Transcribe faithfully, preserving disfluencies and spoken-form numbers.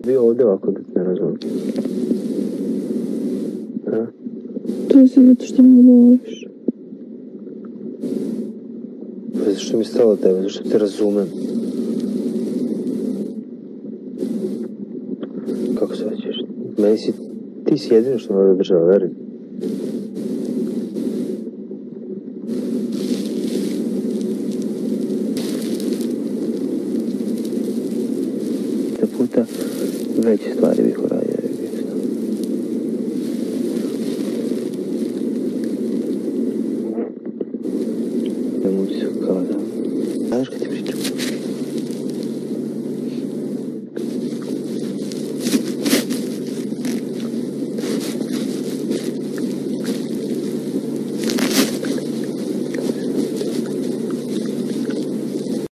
bio ovdje ovako da ne razumijem? Ha? To je zato što me voliš. Zato što mi je stalo tebe, zato što te razumem. Kako se većeš? Meni si, ti si jedino što me ovdje država, verujem. Te puta veće stvari bih uradio.